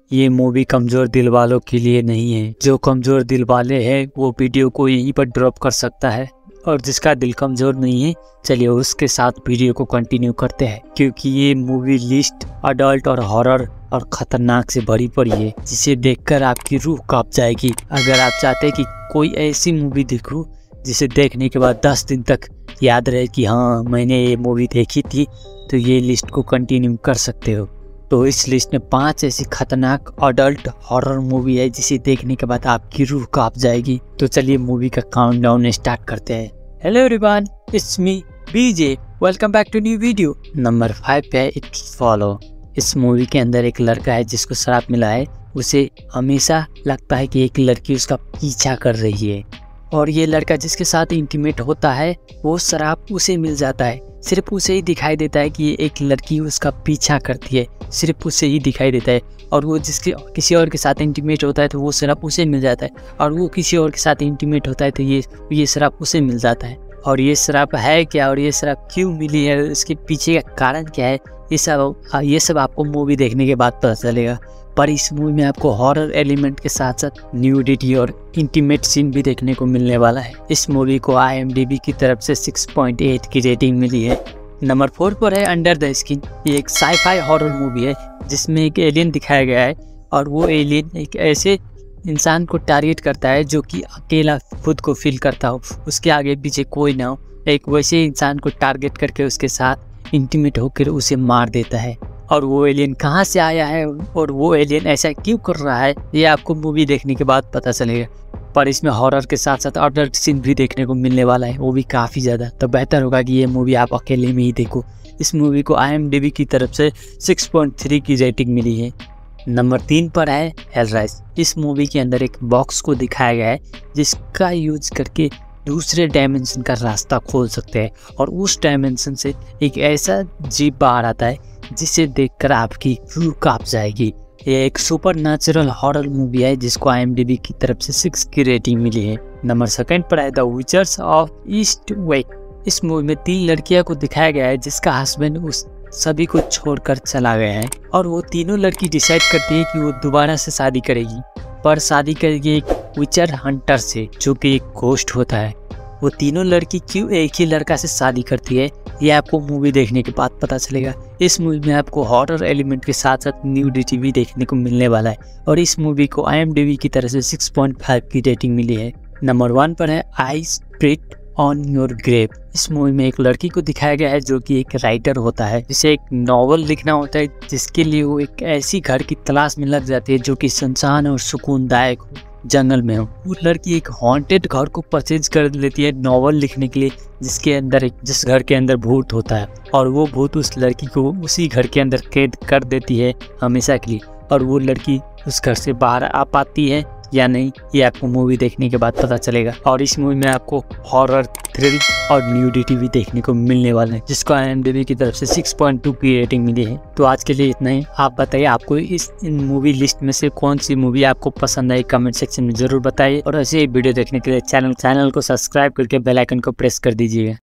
ये मूवी कमज़ोर दिल वालों के लिए नहीं है। जो कमज़ोर दिल वाले हैं वो वीडियो को यहीं पर ड्रॉप कर सकता है, और जिसका दिल कमज़ोर नहीं है चलिए उसके साथ वीडियो को कंटिन्यू करते हैं, क्योंकि ये मूवी लिस्ट अडल्ट और हॉरर और ख़तरनाक से भरी पड़ी है, जिसे देखकर आपकी रूह कांप जाएगी। अगर आप चाहते हैं कि कोई ऐसी मूवी देखूं जिसे देखने के बाद 10 दिन तक याद रहे कि हाँ मैंने ये मूवी देखी थी, तो ये लिस्ट को कंटिन्यू कर सकते हो। तो इस लिस्ट में 5 ऐसी खतरनाक अडल्ट हॉरर मूवी है जिसे देखने के बाद आपकी रूह कांप जाएगी। तो चलिए मूवी का काउंटडाउन स्टार्ट करते हैं। Hello everyone, it's me BJ, welcome back to new video. Number 5 पे है इट फॉलो। इस मूवी के अंदर एक लड़का है जिसको श्राप मिला है। उसे हमेशा लगता है कि एक लड़की उसका पीछा कर रही है, और ये लड़का जिसके साथ इंटीमेट होता है वो श्राप उसे मिल जाता है। सिर्फ उसे ही दिखाई देता है कि एक लड़की उसका पीछा करती है, सिर्फ उसे ही दिखाई देता है। और वो किसी और के साथ इंटीमेट होता है तो वो श्राप उसे मिल जाता है, और वो किसी और के साथ इंटीमेट होता है तो ये श्राप उसे मिल जाता है। और ये श्राप है क्या, और ये श्राप क्यों मिली है, इसके पीछे का कारण क्या है, ये सब आपको मूवी देखने के बाद पता चलेगा। पर इस मूवी में आपको हॉरर एलिमेंट के साथ साथ न्यूडिटी और इंटीमेट सीन भी देखने को मिलने वाला है। इस मूवी को IMDb की तरफ से 6.8 की रेटिंग मिली है। नंबर 4 पर है अंडर द स्किन। ये एक साई-फाई हॉरर मूवी है जिसमें एक एलियन दिखाया गया है, और वो एलियन एक ऐसे इंसान को टारगेट करता है जो कि अकेला खुद को फील करता हो, उसके आगे पीछे कोई ना हो। एक वैसे इंसान को टारगेट करके उसके साथ इंटीमेट होकर उसे मार देता है। और वो एलियन कहाँ से आया है और वो एलियन ऐसा क्यों कर रहा है, ये आपको मूवी देखने के बाद पता चलेगा। पर इसमें हॉरर के साथ साथ अडल्ट सीन भी देखने को मिलने वाला है, वो भी काफ़ी ज़्यादा। तो बेहतर होगा कि ये मूवी आप अकेले में ही देखो। इस मूवी को IMDb की तरफ से 6.3 की रेटिंग मिली है। नंबर 3 पर है हेलराइज। इस मूवी के अंदर एक बॉक्स को दिखाया गया है जिसका यूज करके दूसरे डायमेंशन का रास्ता खोल सकते हैं, और उस डायमेंशन से एक ऐसा जीव बाहर आता है जिसे देखकर आपकी रूह कांप जाएगी। ये एक सुपर नेचुरल हॉरर मूवी है जिसको IMDb की तरफ से 6 की रेटिंग मिली है। नंबर 2 पर है द विचर्स ऑफ ईस्ट वेस्ट। इस मूवी में 3 लड़कियों को दिखाया गया है जिसका हस्बैंड उस सभी को छोड़कर चला गया है, और वो तीनों लड़की डिसाइड करती है कि वो दोबारा से शादी करेगी, पर शादी करेगी एक विचर हंटर से जो कि एक घोस्ट होता है। वो तीनों लड़की क्यों एक ही लड़का से शादी करती है ये आपको मूवी देखने के बाद पता चलेगा। इस मूवी में आपको हॉरर एलिमेंट के साथ साथ न्यूडिटी भी देखने को मिलने वाला है, और इस मूवी को IMDb की तरफ से 6.5 की रेटिंग मिली है। नंबर 1 पर है I spit on your grave. इस मूवी में एक लड़की को दिखाया गया है जो कि एक राइटर होता है, जिसे एक नॉवल लिखना होता है, जिसके लिए वो एक ऐसी घर की तलाश में लग जाती है जो कि सुनसान और सुकूनदायक हो, जंगल में हो। वो लड़की एक हॉन्टेड घर को परचेज कर लेती है नॉवल लिखने के लिए, जिस घर के अंदर भूत होता है, और वो भूत उस लड़की को उसी घर के अंदर कैद कर देती है हमेशा के लिए। और वो लड़की उस घर से बाहर आ पाती है या नहीं ये आपको मूवी देखने के बाद पता चलेगा। और इस मूवी में आपको हॉरर, थ्रिल और न्यूडिटी भी देखने को मिलने वाले हैं, जिसको IMDb की तरफ से 6.2 की रेटिंग मिली है। तो आज के लिए इतना ही। आप बताइए आपको इन मूवी लिस्ट में से कौन सी मूवी आपको पसंद आई, कमेंट सेक्शन में जरूर बताइए। और ऐसे ही वीडियो देखने के लिए चैनल को सब्सक्राइब करके बेल आइकन को प्रेस कर दीजिएगा।